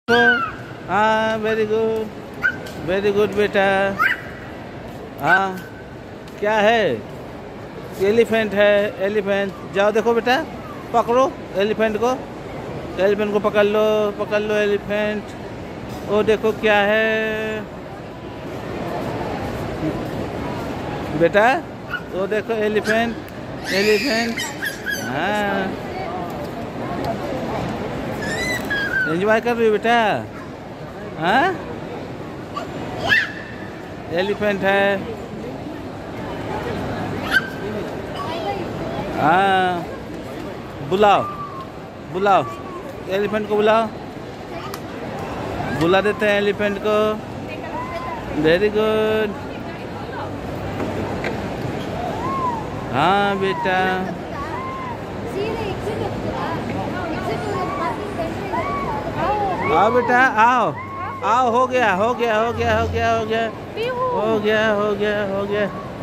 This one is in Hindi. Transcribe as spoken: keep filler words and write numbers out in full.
हाँ वेरी गुड, वेरी गुड बेटा। हाँ क्या है? एलिफेंट है, एलिफेंट। जाओ देखो बेटा, पकड़ो एलिफेंट को, एलिफेंट को पकड़ लो, पकड़ लो एलिफेंट। वो देखो क्या है बेटा, वो देखो एलिफेंट, एलिफेंट। हाँ एंजॉय कर रही हो बेटा? हाँ एलिफेंट है। हाँ बुलाओ, बुलाओ एलिफेंट को, बुलाओ, बुला देते हैं एलिफेंट को। Very good. हाँ बेटा, आओ बेटा, आओ आओ। हो गया, हो गया, हो गया, हो गया, हो गया, हो गया, हो गया, हो गया।